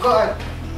거.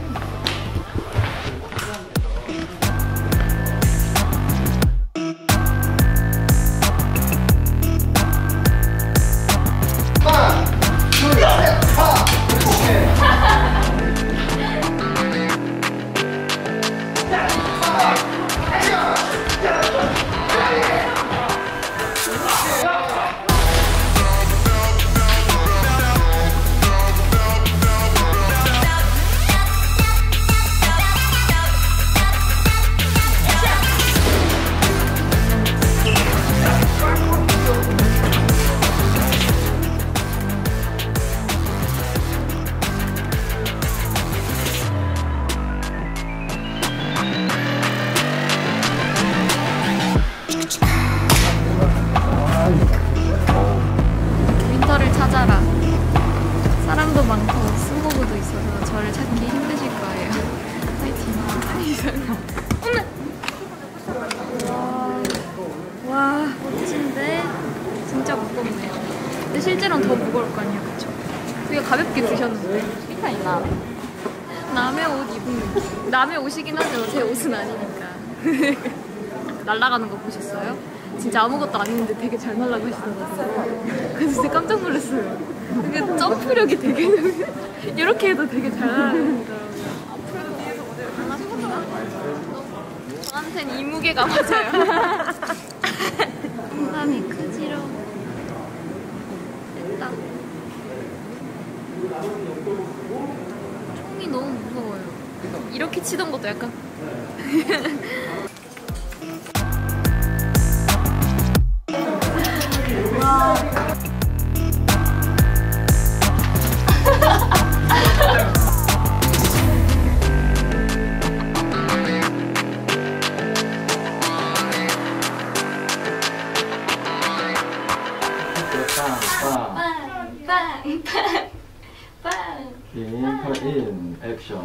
윈터를 찾아라. 사람도 많고 스모그도 있어서 저를 찾기 힘드실 거예요. 파이팅. 와, 멋진데 진짜 무겁네요. 근데 실제로는 더 무거울 거 아니야, 그쵸? 되게 가볍게 드셨는데. 피타 있나? 남의 옷 입은 느낌. 남의 옷이긴 하죠. 제 옷은 아니니까. 날아가는 거 보셨어요? 진짜 아무것도 아닌데 되게 잘 날아가시더라고요. 그래서 진짜 깜짝 놀랐어요. 이게 점프력이 되게 이렇게 해도 되게 잘 날아가시더라고요. 앞으로도 뒤에서 모델 하셨나? 저한텐 이 무게가 맞아요. 공감이 크지롱. 됐다. 총이 너무 무서워요. 이렇게 치던 것도 약간 와. 빵빵빵빵. 인 액션.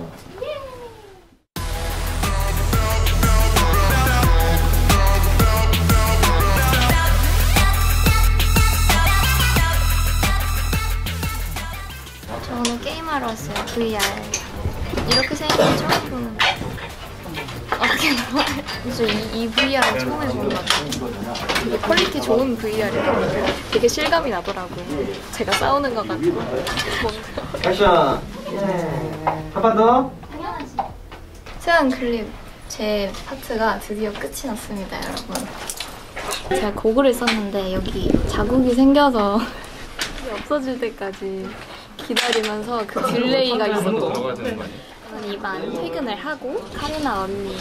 저 오늘 게임하러 왔어요. VR. 이렇게 생긴 거 처음 보는 거. 어떻게 나와요? 이 VR을 처음 해보는 것 같아요. 되게 퀄리티 좋은 VR이에요. 되게 실감이 나더라고요. 제가 싸우는 것 같고. 액션. 한 번 더. 세안 클립 제 파트가 드디어 끝이 났습니다, 여러분. 제가 고글을 썼는데 여기 자국이 생겨서 없어질 때까지 기다리면서 그 딜레이가 있었고 저는 이만 퇴근을 하고 카리나 언니의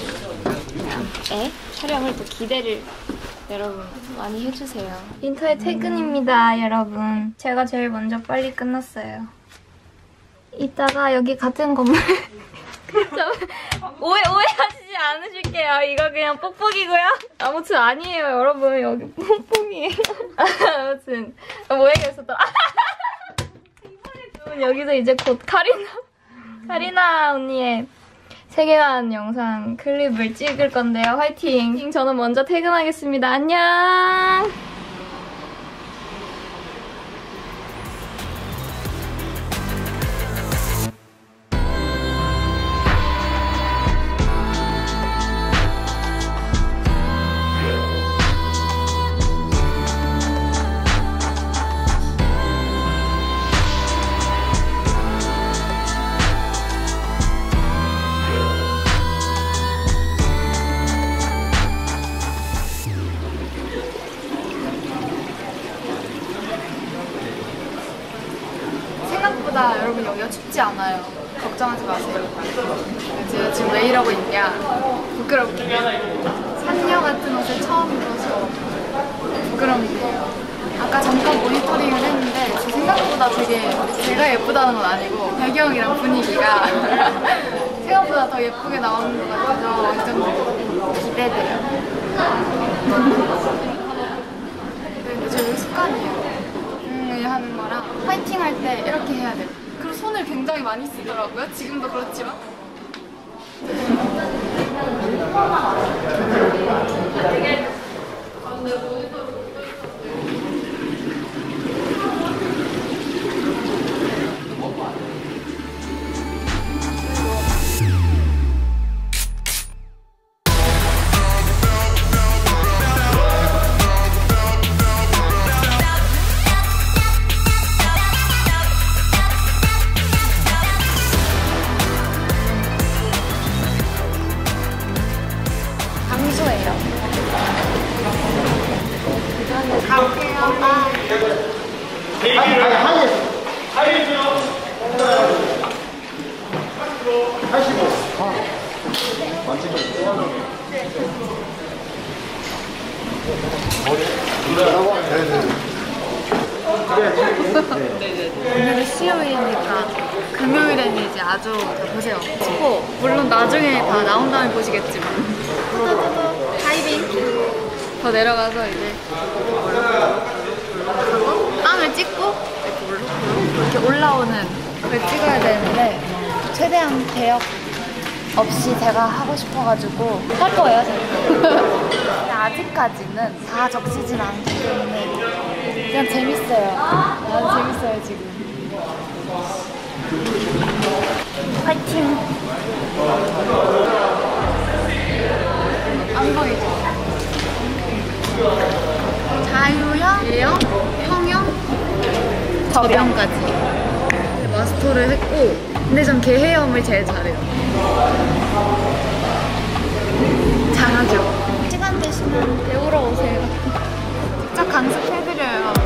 촬영을 또 기대를 여러분 많이 해주세요. 윈터의 퇴근입니다, 여러분. 제가 제일 먼저 빨리 끝났어요. 이따가 여기 같은 건물 오해하시지 않으실게요. 이거 그냥 뽁뽁이고요. 아무튼 아니에요, 여러분. 여기 뽁뽁이에요. 아무튼 뭐 얘기했었더라. 여기서 이제 곧 카리나 언니의 세계관 영상 클립을 찍을 건데요. 화이팅! 저는 먼저 퇴근하겠습니다. 안녕! 생각보다 여러분 여기가 춥지 않아요. 걱정하지 마세요. 제가 지금 왜 이러고 있냐? 부끄럽게 산녀 같은 옷을 처음 입어서 부끄럽네요. 아까 잠깐 모니터링을 했는데 제 생각보다 되게 제가 예쁘다는 건 아니고 배경이랑 분위기가 생각보다 더 예쁘게 나오는 것 같아서 완전 기대돼요. 근데 제 습관이에요. 하는 거랑 파이팅 할 때 이렇게 해야 돼요. 그리고 손을 굉장히 많이 쓰더라고요. 지금도 그렇지만. 오늘은 수요일이니까 금요일에는 이제 아주 다 보세요. 스포 물론 나중에 다 나온 다음에 보시겠지만 다이빙 더 내려가서 이제 빵을 찍고 이렇게 올라오는 걸 찍어야 되는데 최대한 대역 없이 제가 하고 싶어가지고 할 거예요, 제가. 아직까지는 다 적시진 않기 때문에 그냥 재밌어요. 아주 재밌어요, 지금. 파이팅! 안 보이죠? 자유형, 예형, 형형, 저병까지 마스터를 했고, 근데 전 개헤엄을 제일 잘해요. 잘하죠? 시간 되시면 배우러 오세요. 직접 강습해드려요.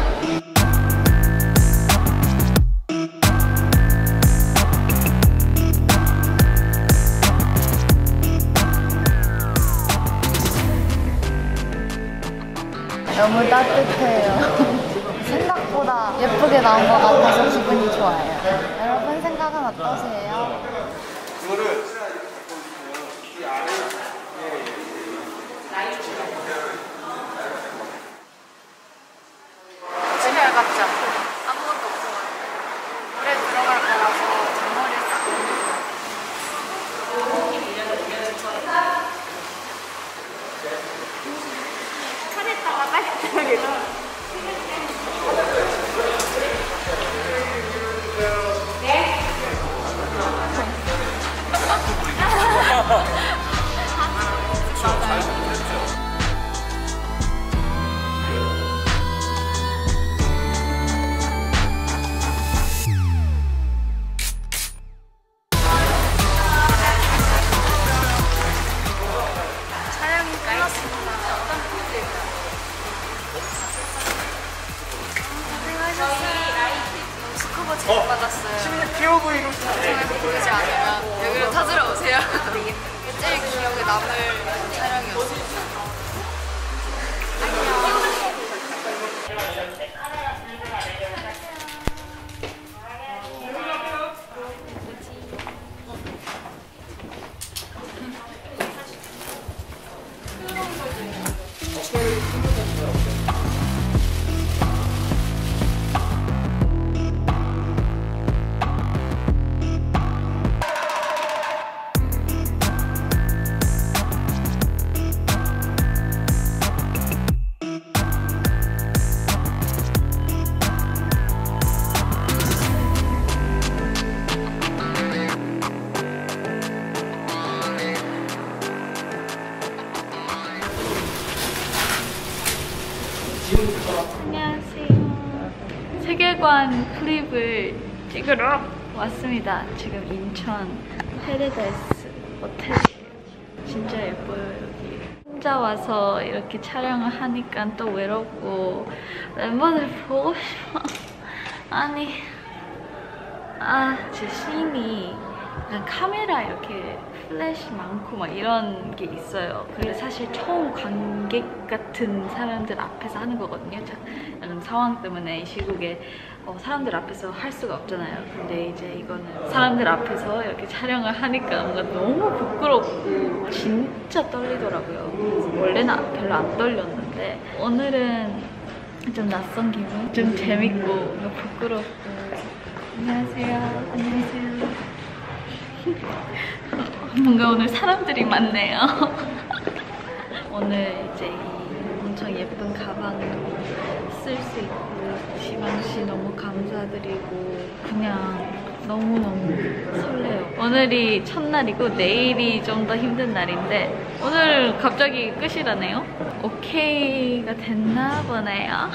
너무 따뜻해요. 생각보다 예쁘게 나온 것 같아서 기분이 좋아요. 여러분 생각은 어떠세요? 집에 갔죠? 아무것도 없어요. 물에 들어갈 거라서 잔머리를 싹 차렸다가 따뜻하게 촬영이 끝났습니다. 어떤 포즈일까요? 고생하셨어요. 스쿠버 제일 받았어요. 귀여워 보이고 방송에서 보이지 않으면 여기로 찾으러 오세요. 이게 제일 기억에 남을 촬영이었어요. 안녕하세요. 세계관 클립을 찍으러 왔습니다. 지금 인천 페레데스 호텔이에요. 진짜 예뻐요, 여기. 혼자 와서 이렇게 촬영을 하니까 또 외롭고 멤버들 보고 싶어. 아니, 제 씬이 약간 카메라 이렇게 플래시 많고 막 이런 게 있어요. 그게 사실 처음 관객 같은 사람들 앞에서 하는 거거든요. 약간 상황 때문에 이 시국에 사람들 앞에서 할 수가 없잖아요. 근데 이제 이거는 사람들 앞에서 이렇게 촬영을 하니까 뭔가 너무 부끄럽고 진짜 떨리더라고요. 그래서 원래는 별로 안 떨렸는데 오늘은 좀 낯선 기분? 좀 재밌고 부끄럽고. 안녕하세요. 안녕하세요. 뭔가 오늘 사람들이 많네요. 오늘 이제 이 엄청 예쁜 가방도 쓸 수 있고 지방씨 너무 감사드리고 그냥 너무너무 설레요. 오늘이 첫날이고 내일이 좀 더 힘든 날인데 오늘 갑자기 끝이라네요. 오케이가 됐나 보네요.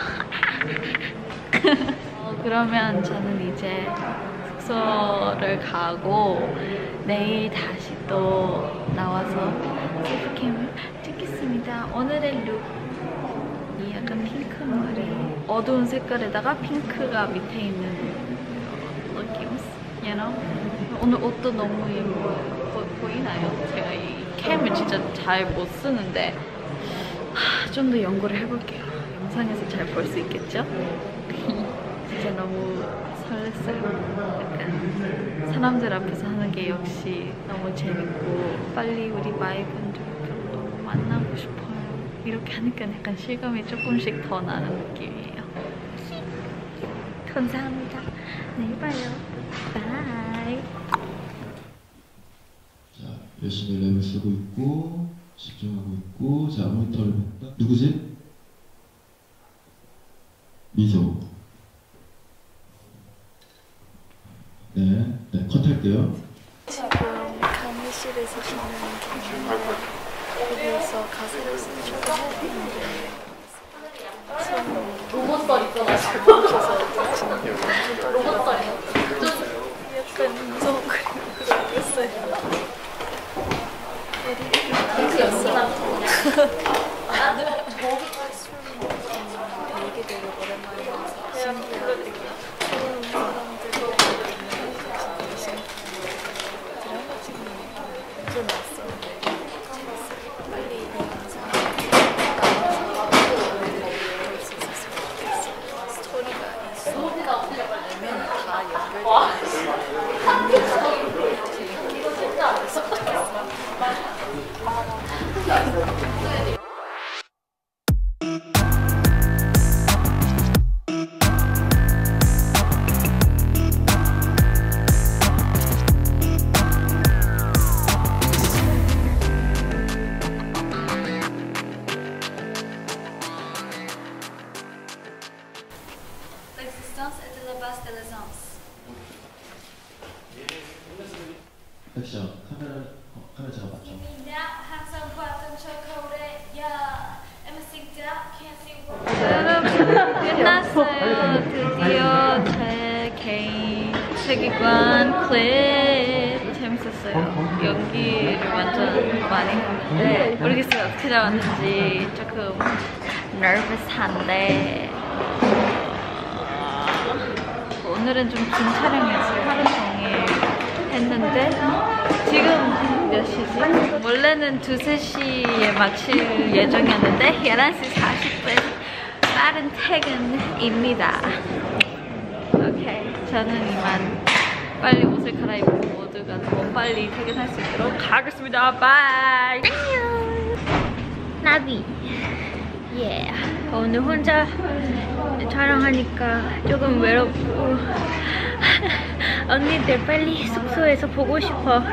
그러면 저는 이제 숙소를 가고 내일 다시 또 나와서 셀프캠을 찍겠습니다. 오늘의 룩이 약간 핑크 머리, 어두운 색깔에다가 핑크가 밑에 있는 느낌, you know? 오늘 옷도 너무 예뻐요. 보이나요? 제가 이 캠을 진짜 잘 못 쓰는데 좀 더 연구를 해볼게요. 영상에서 잘 볼 수 있겠죠? 진짜 너무 설렜어요. 약간 사람들 앞에서 하는 게 역시 너무 재밌고 빨리 우리 마이분들도 만나고 싶어요. 이렇게 하니까 약간 실감이 조금씩 더 나는 느낌이에요. 감사합니다. 내일 봐요. 바이. 자, 열심히 랩을 쓰고 있고 집중하고 있고. 자, 모니터를 볼까? 누구지? 미소. 네, 컷할게요. 지금 강의실에서 진행하는 중인데 여기서 가사를 쓰는 촬영을 로봇설 있어가지고. 로봇설. 약간 무서운 그림을 그렸어요. 그 연습한 되게 되게 오랜만에 봐서 신기하고 좋은 사람들이 드라마 찍는 게 좀 낯선데 재밌어요. 빨리 이 영상 나와서 볼 수 있었으면 좋겠어요. 스토리가 있어. 내면 다 연결되어 있어요. 재밌게 봤으면 좋겠어요. L'existence est de la base de l'essence. 액션. 카메라 제가 맞죠? 여러분 끝났어요. 드디어 제 개인 세계관 클립 재밌었어요. 연기를 완전 많이 했는데 모르겠어요. 어떻게 나왔는지 조금 nervous한데 오늘은 좀 긴 촬영이었어요. 하루 종일 했는데 지금 몇 시지? 원래는 2, 3시에 마칠 예정이었는데 11시 40분 빠른 퇴근입니다. 오케이, 저는 이만 빨리 옷을 갈아입고 모두가 더 빨리 퇴근할 수 있도록 가겠습니다. 바이! 안녕! 나비! 예. 오늘 혼자 촬영하니까 조금 외롭고 언니들 빨리 숙소에서 보고 싶어.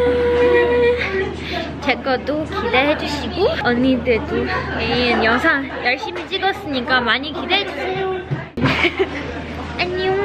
제 것도 기대해주시고 언니들도 내일 영상 열심히 찍었으니까 많이 기대해주세요. 안녕.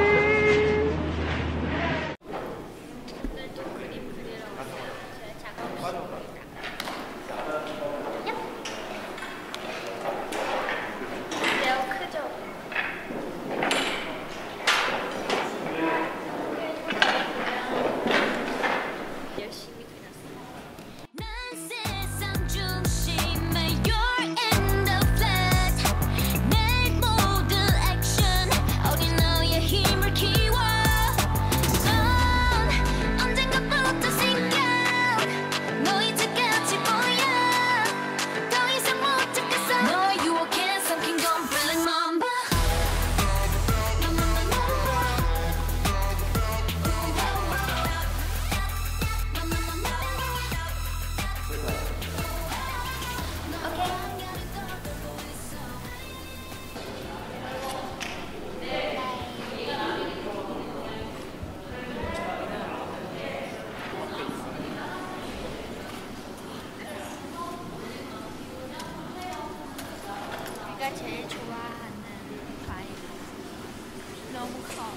내가 제일 좋아하는 과일. 너무 커.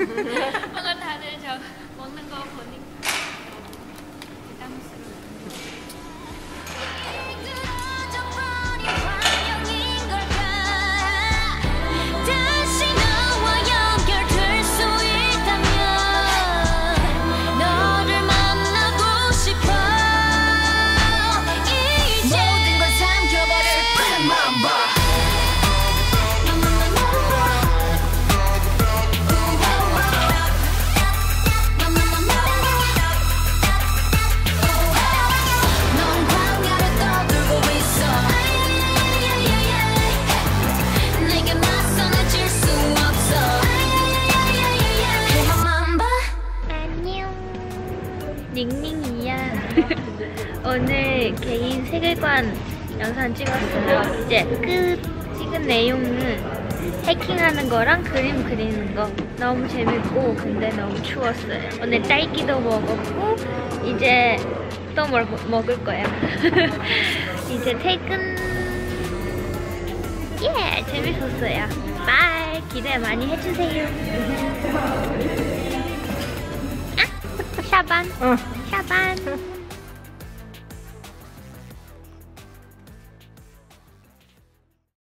뭔가 다들 저 먹는 거 보니까 부담스러워. 닝닝이야. 오늘 개인 세계관 영상 찍었어요. 이제 찍은 내용은 해킹하는 거랑 그림 그리는 거 너무 재밌고 근데 너무 추웠어요. 오늘 딸기도 먹었고 이제 또 뭘 먹을 거야. 이제 퇴근. 예, 재밌었어요. 바이. 기대 많이 해주세요. 샤반. 샤반.